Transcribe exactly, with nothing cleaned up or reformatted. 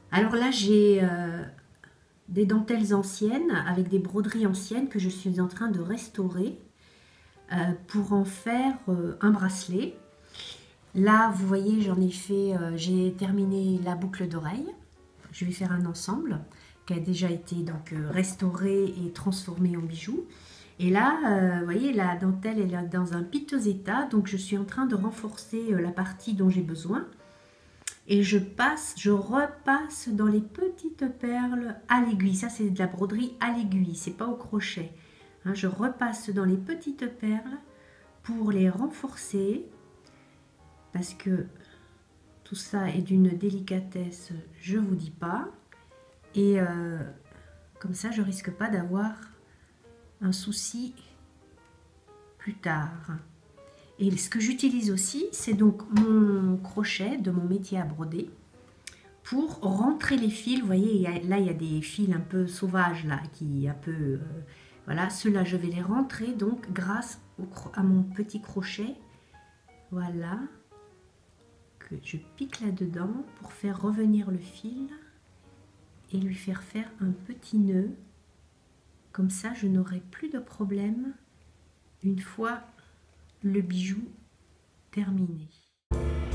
Alors là, j'ai euh, des dentelles anciennes avec des broderies anciennes que je suis en train de restaurer euh, pour en faire euh, un bracelet. Là, vous voyez, j'en ai fait, euh, j'ai terminé la boucle d'oreille. Je vais faire un ensemble qui a déjà été donc euh, restauré et transformé en bijoux. Et là, euh, vous voyez, la dentelle elle est dans un piteux état, donc je suis en train de renforcer euh, la partie dont j'ai besoin. Et je passe, je repasse dans les petites perles à l'aiguille. Ça, c'est de la broderie à l'aiguille, c'est pas au crochet. Hein, je repasse dans les petites perles pour les renforcer parce que tout ça est d'une délicatesse, je vous dis pas. Et euh, comme ça, je risque pas d'avoir un souci plus tard. Et ce que j'utilise aussi, c'est donc mon crochet de mon métier à broder pour rentrer les fils. Vous voyez, il y a, là, il y a des fils un peu sauvages, là, qui un peu... Euh, voilà, ceux-là, je vais les rentrer, donc, grâce au, à mon petit crochet. Voilà. Que je pique là-dedans pour faire revenir le fil et lui faire faire un petit nœud. Comme ça, je n'aurai plus de problème une fois le bijou terminé.